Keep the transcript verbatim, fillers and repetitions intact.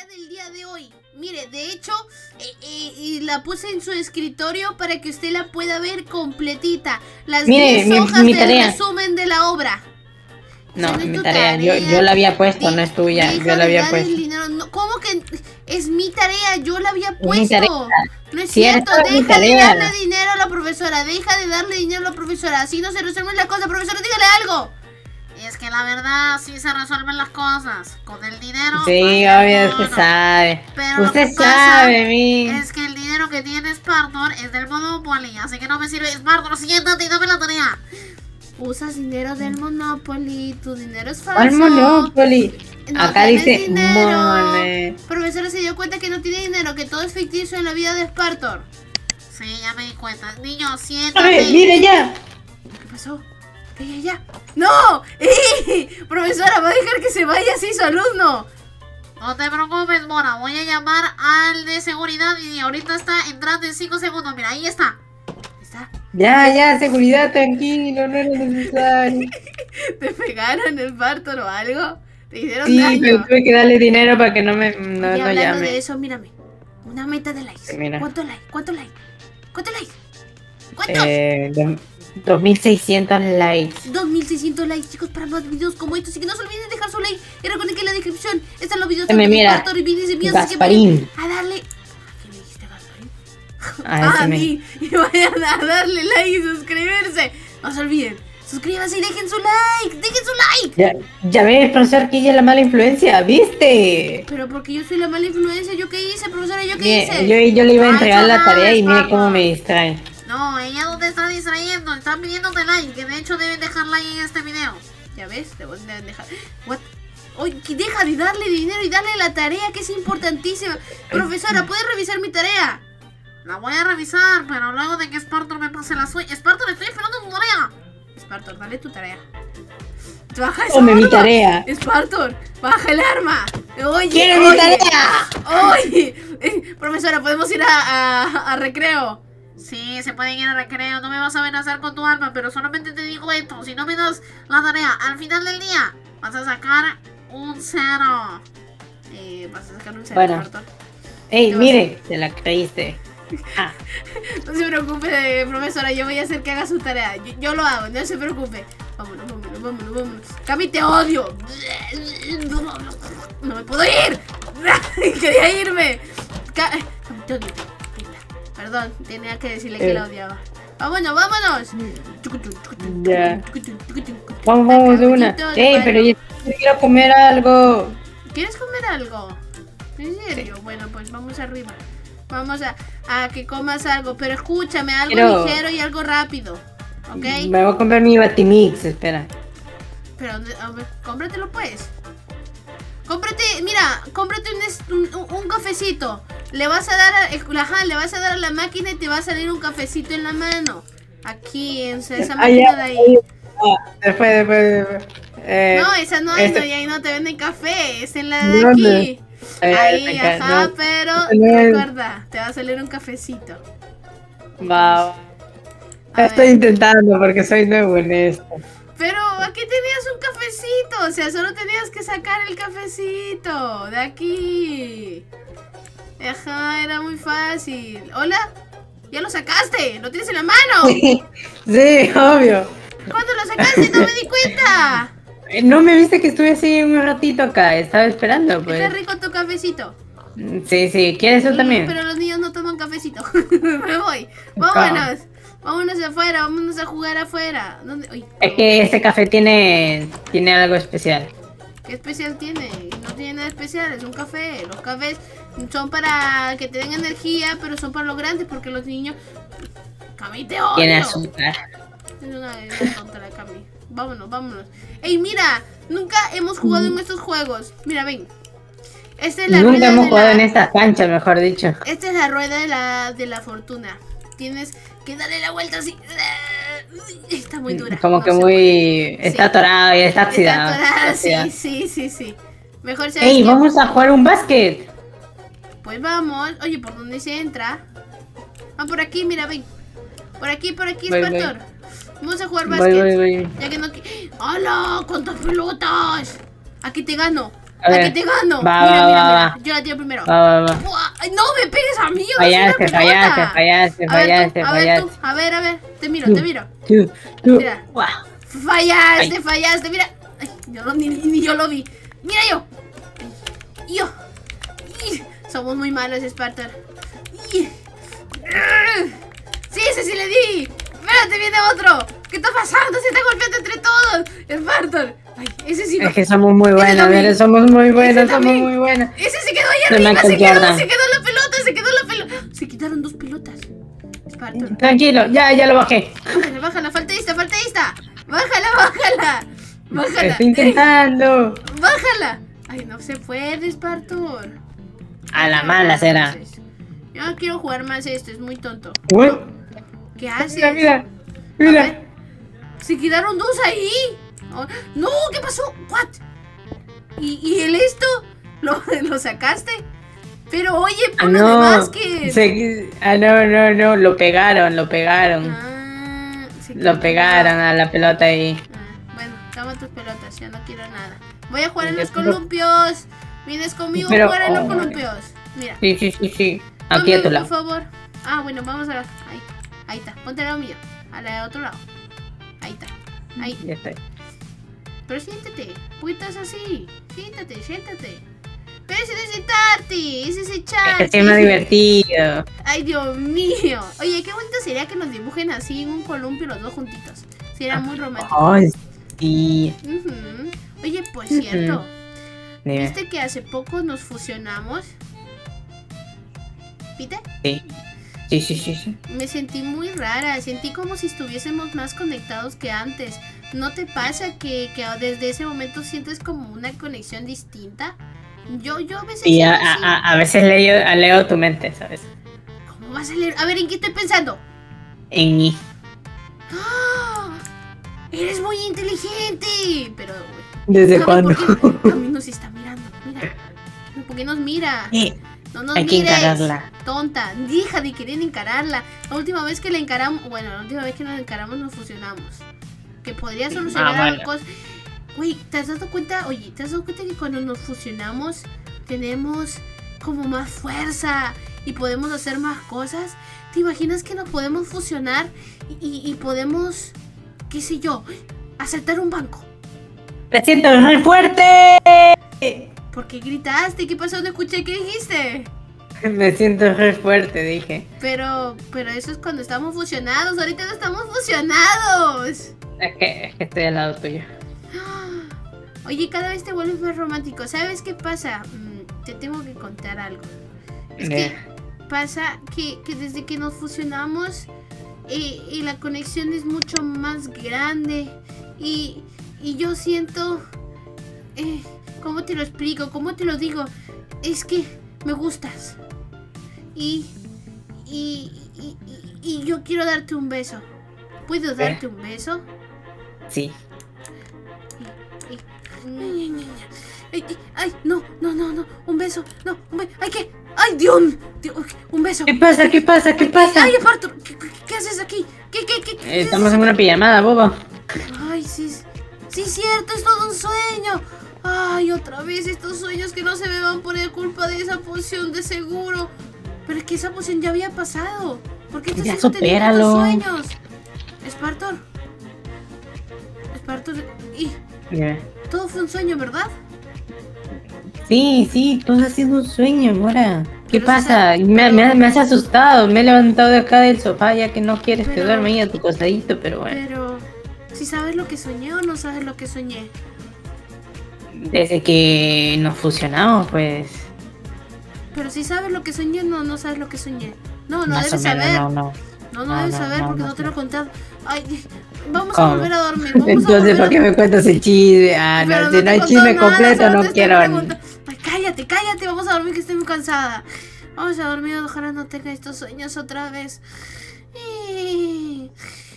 tarea del día de hoy. Mire, de hecho, eh, eh, la puse en su escritorio para que usted la pueda ver completita. Las Mire, diez mi- hojas mi del tarea. resumen de la obra. No, Esa es mi tu tarea, yo, yo la había puesto, De- no es tuya, deja yo la de había dar puesto. el dinero. No, ¿cómo que es mi tarea? Yo la había Es mi tarea. puesto. No es Cierto, cierto, es mi deja de tarea. darle dinero a la profesora. Deja de darle dinero a la profesora. Así no se resuelven las cosas. Profesora, dígale algo. Es que la verdad sí se resuelven las cosas. Con el dinero. Sí, no, obvio, no, usted no. sabe. Pero lo Usted que pasa sabe, mi. Es que el dinero que tiene Spartor es del Monopoly. Así que no me sirve. Spartor, siéntate y dame la tarea. Usas dinero del Monopoly. Tu dinero es falso. ¿Cuál Monopoly? No Acá tienes dice dinero. Money. Profesora se dio cuenta que no tiene dinero, que todo es ficticio en la vida de Spartor. Sí, ya me di cuenta. Niño, A siéntate. ver, mire ya. ¿Qué pasó? ¡Ey, ya! ¡No! ¡Ey! Profesora, va a dejar que se vaya así su alumno. No te preocupes, Mora. Voy a llamar al de seguridad y ahorita está entrando en cinco segundos. Mira, ahí está. Ahí está. Ya, ya, seguridad, tranquilo, no era necesario. ¿Te pegaron el Spartor o algo? ¿Te hicieron Sí, daño? pero tuve que darle dinero para que no me no, Y no hablando llame. de eso, mírame. Una meta de likes. Mira. ¿Cuántos likes? ¿Cuántos likes? ¿Cuántos likes? ¿Cuántos? Eh, dos- dos mil seiscientos likes. dos mil seiscientos likes, chicos, para más videos como estos. Así que no se olviden de dejar su like. Y recuerden que en la descripción están los videos Eh, de mira, Spartor y videos de míos. Así que Gasparín. vayan a darle. ¿Qué le dijiste, Gasparín? Ah, Ah, ese a me- mí. Y vayan a darle like y suscribirse. No se olviden. Suscríbanse y dejen su like. Dejen su like. Ya, ya ves, profesor, que ella es la mala influencia, ¿viste? Pero porque yo soy la mala influencia. ¿Yo qué hice, profesora? ¿Yo qué Mire, hice? yo, yo le iba a No he entregar hecho la nada, tarea y mire Spartor. cómo me distrae. No, ella no te está distrayendo, están pidiéndote like, que de hecho deben dejar like en este video. ¿Ya ves? Deben dejar. What? Oye, que deja de darle dinero y darle la tarea que es importantísima. Profesora, ¿puedes revisar mi tarea? La voy a revisar, pero luego de que Spartor me pase la suya. Spartor, estoy esperando tu tarea. Spartor, dale tu tarea. Baja esa Tome mi arma. tarea. Spartor, baja el arma. Oye, ¡Quiero mi oye. tarea! Oye, eh, profesora, ¿podemos ir a, a, a recreo? Sí, se pueden ir a recreo. No me vas a amenazar con tu arma, pero solamente te digo esto. Si no me das la tarea al final del día, vas a sacar un cero. Eh, vas a sacar un cero, Bueno. Spartor. Ey, ¿Qué mire, te la creíste. Ah, No se preocupe, eh, profesora. Yo voy a hacer que haga su tarea. Yo, yo lo hago, no se preocupe. Vámonos, vámonos, vámonos, vámonos. Cami, te odio. No me puedo ir. Quería irme. Ca Cami, te odio. Perdón, tenía que decirle que Eh. la odiaba. Vámonos, vámonos. ya. Vamos, vamos de una. Ey, pero yo quiero comer algo. ¿Quieres comer algo? ¿En serio? Bueno, pues vamos arriba. Vamos a, a que comas algo. Pero escúchame, algo Quiero- ligero y algo rápido. ¿Ok? Me voy a comprar mi Batimix, espera. Pero, a ver, cómpratelo pues. Cómprate, mira, cómprate un, es- un, un- un cafecito. Le vas a dar a, ajá, le vas a dar a la máquina y te va a salir un cafecito en la mano. Aquí, en esa esa Ah, máquina ya, de ahí. ah, después, después, después. Eh, No, esa no, este- no, y ahí no te venden café, es en la de ¿Dónde? aquí. Eh, Ahí, acá, ajá, no. pero No es- recuerda, te va a salir un cafecito. Va, va. A Estoy ver. intentando porque soy nuevo en esto. Pero aquí tenías un cafecito, o sea, solo tenías que sacar el cafecito de aquí. Ajá, era muy fácil. Hola, ya lo sacaste, lo tienes en la mano. Sí, obvio. ¿Cuándo lo sacaste? No me di cuenta. Eh, No me viste que estuve así un ratito acá, estaba esperando, Está pues. rico tu cafecito. Sí, sí, ¿quieres eso también? Pero los niños no toman cafecito. Me voy. Vámonos. Vámonos afuera, vámonos a jugar afuera. ¿Dónde? Uy, Es que este café tiene, tiene algo especial. ¿qué especial tiene? No tiene nada especial, es un café. Los cafés son para que te den energía, pero son para los grandes porque los niños... Cami, te odio. Tiene azúcar. Es una, es una tonta la Cami. Vámonos, vámonos. Ey, mira, nunca hemos jugado en estos juegos. Mira, ven. Esta es la Nunca rueda hemos de jugado la... en esta cancha, mejor dicho. Esta es la rueda de la, de la fortuna. Tienes que darle la vuelta así. Está muy dura. Como no que se muy... Está Sí. atorado y está puede. oxidado. Está atorada, Está oxidado. sí, sí, sí, sí. Mejor sabes Ey, que- vamos a jugar un básquet. Pues vamos. Oye, ¿por dónde se entra? Ah, por aquí, mira, ven. Por aquí, por aquí, Voy, Spartor. Vamos a jugar Voy, básquet. voy, voy. Ya que no... qui- ¡Hala! ¡Cuántas pelotas! Aquí te gano. A la ver. que te gano. Va, mira, va, mira, va, mira. va. Yo la tiro primero. Va, va, va. Buah, ay, no me pegues a mí. Yo no soy una Fallaste, pelota. fallaste, fallaste, A ver, fallaste, tú, a ver fallaste. tú, a ver, a ver. Te miro, te miro. Tú, tú. Mira. Guau. Fallaste, Ay. fallaste, mira. Ay, yo no, ni, ni yo lo vi. Mira yo. Yo. Y, somos muy malos, Spartan. Y, sí, ese sí le di. Espérate, viene otro. ¿Qué está pasando? Se está golpeando entre todos. Spartan. Ay, ese sí. Es que somos muy Ese buenos, también. mira, somos muy Ese buenos, somos también. muy buenos. Ese se quedó ahí De arriba. Michael Se quedó, Jordan. se quedó la pelota, se quedó la pelota. Se quitaron dos pelotas. Spartan. Tranquilo, ya, ya lo bajé. Bájala, bájala, falta esta, falta esta. Bájala, bájala. Bájala. Estoy intentando. Bájala. Ay, no se puede, Spartor. A la mala será. Yo no quiero jugar más esto, es muy tonto. Uy, ¿Qué haces? mira, mira, A mira. ver. Se quedaron dos ahí. Oh, no, ¿qué pasó? What? ¿Y, y el esto? ¿Lo, lo sacaste? Pero oye, Ah, ponlo de no, básquet. se- ah, no, no, no, lo pegaron, lo pegaron. Ah, se Lo quedó pegaron a la pelota ahí. Ah, bueno, toma tus pelotas, ya no quiero nada. Voy a jugar en Yo los quiero- columpios. ¿Vienes conmigo Pero, a jugar en los oh, columpios? Mira. Sí, sí, sí, sí. Aquí Ponme, a tu por lado. favor. Ah, bueno, vamos a la... Ahí, ahí está. Ponte al lado mío. A la de otro lado. Ahí está. Ahí. Ya estoy. Pero siéntate. ¿Por qué estás así? Siéntate, siéntate. Pero ese no es sentarte. Ese es echarte. Es que es más divertido. Ay, Dios mío. Oye, qué bonito sería que nos dibujen así en un columpio los dos juntitos. Sería muy romántico. Ay, sí. Ujú. Oye, por cierto. Dime. ¿Viste que hace poco nos fusionamos? ¿Viste? Sí. Sí, sí, sí, sí. Me sentí muy rara, sentí como si estuviésemos más conectados que antes. ¿No te pasa que, que desde ese momento sientes como una conexión distinta? Yo, yo a veces... Y a, siento así. a, a veces leo, leo tu mente, ¿sabes? ¿Cómo vas a leer? A ver, ¿en qué estoy pensando? En mí. ¡Ah! ¡Eres muy inteligente! Pero... ¿Desde Cami, cuándo? ¿por qué? Cami nos está mirando, mira. ¿Por qué nos mira? Eh, No nos hay que mires, encararla. tonta. Deja de querer encararla. La última vez que la encaramos, bueno, la última vez que nos encaramos nos fusionamos. Que podría solucionar Ah, bueno. cosas. Güey, ¿te has dado cuenta? Oye, ¿te has dado cuenta que cuando nos fusionamos tenemos como más fuerza y podemos hacer más cosas? ¿Te imaginas que nos podemos fusionar y, y, y podemos, qué sé yo, asaltar un banco? ¡Me siento re fuerte! ¿Por qué gritaste? ¿Qué pasó? No escuché. ¿Qué dijiste? Me siento re fuerte, dije. Pero, pero eso es cuando estamos fusionados. Ahorita no estamos fusionados. Es que, es que estoy al lado tuyo. Oye, cada vez te vuelves más romántico. ¿Sabes qué pasa? Mm, te tengo que contar algo. Es que Eh, pasa que, que desde que nos fusionamos eh, y la conexión es mucho más grande. Y, y yo siento... Eh, ¿Cómo te lo explico? ¿Cómo te lo digo? Es que me gustas. Y... Y... Y, y, y yo quiero darte un beso. ¿Puedo darte un beso? sí. Ay, ay, ay, no, no, no, no, un beso, no, un beso, ay, ¿qué? Ay, Dios, Dios, un beso. ¿Qué pasa? ¿Qué pasa? ¿Qué pasa? Ay, Arthur, ¿qué, qué, qué haces aquí? ¿Qué, qué, qué? qué Estamos haces en una pijamada, bobo. aquí? Ay, sí, sí, cierto, es todo un sueño. Ay, otra vez estos sueños que no se me van por culpa de esa poción de seguro. Pero es que esa poción ya había pasado. ¿Por qué estás Ya siendo teniendo estos supéralo. sueños? Spartor. Spartor, y Dime. todo fue un sueño, ¿verdad? Sí, sí, todo ha sido un sueño, Mora. ¿Qué Pero pasa? sí, Me, pero- me, me has asustado. Me he levantado de acá del sofá ya que no quieres que Pero- duerma ahí a tu costadito, pero bueno. Pero, si sabes lo que soñé o no sabes lo que soñé. Desde que nos fusionamos, pues. Pero si sabes lo que soñé, no, no sabes lo que soñé. No, no más debes o menos, saber. no, No, no. no, No, debes no, saber no, porque no no te lo he sé. contado. Ay, vamos ¿Cómo? a volver a dormir. Vamos a Entonces, volver ¿para a qué me cuentas el chisme? Ah, Pero no, no si no te hay he chisme contado nada, completo, solo no te estoy quiero. preguntando. Ay, cállate, cállate, vamos a dormir que estoy muy cansada. Vamos a dormir, ojalá no tenga estos sueños otra vez. Eh,